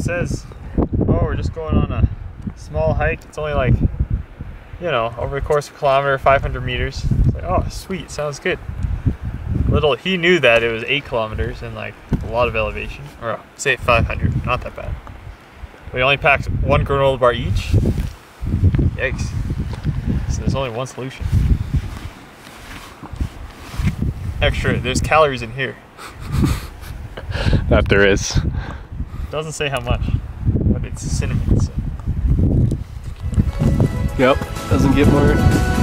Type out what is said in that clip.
says, oh, we're just going on a small hike. It's only like, you know, over the course of a kilometer, 500 meters. It's like, oh, sweet, sounds good. He knew that it was 8 kilometers and like a lot of elevation, or say 500, not that bad. We only packed 1 granola bar each. Yikes. So there's only one solution. Extra, there's calories in here. That there is. Doesn't say how much, but it's cinnamon, so. Yep, doesn't get more